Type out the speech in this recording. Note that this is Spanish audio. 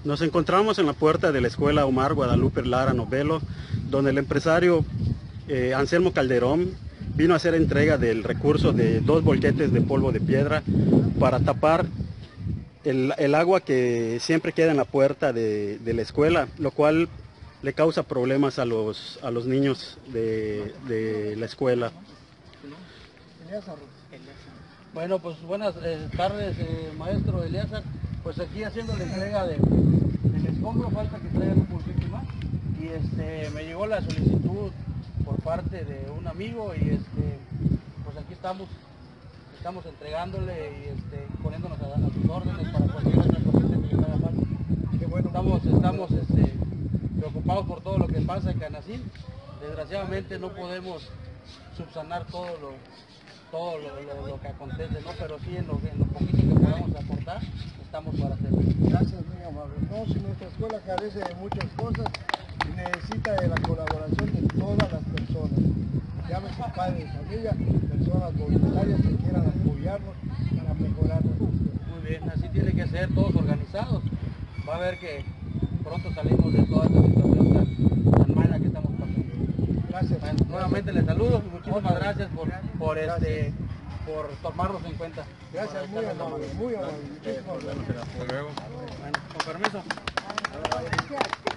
Nos encontramos en la puerta de la escuela Omar Guadalupe Lara Novelo, donde el empresario Anselmo Calderón vino a hacer entrega del recurso de 2 bolquetes de polvo de piedra para tapar el agua que siempre queda en la puerta de la escuela, lo cual le causa problemas a los niños de la escuela. Bueno, pues buenas tardes, maestro Eleazar. Pues aquí haciendo la entrega del escombro, falta que traigan un pulpito más. Y me llegó la solicitud por parte de un amigo y pues aquí estamos entregándole y poniéndonos a sus órdenes para cualquier otra cosa que les haga falta. Qué bueno. Estamos preocupados por todo lo que pasa en Canacín. Desgraciadamente no podemos subsanar todo lo que acontece, ¿no? Pero sí en lo poquito que podamos aportar, estamos para hacerlo. Gracias, muy amable. No, si nuestra escuela carece de muchas cosas y necesita de la colaboración de todas las personas, llámese padres de familia, personas voluntarias que quieran apoyarnos para mejorar nuestra escuela. Muy bien, así tiene que ser, todos organizados. Va a ver que pronto salimos de toda esta situación tan mala que estamos pasando. Gracias. Bueno, nuevamente les saludo y muchísimas gracias por tomarnos en cuenta. Gracias, muy amable, muy amable. Muchísimas gracias. Bueno, con permiso.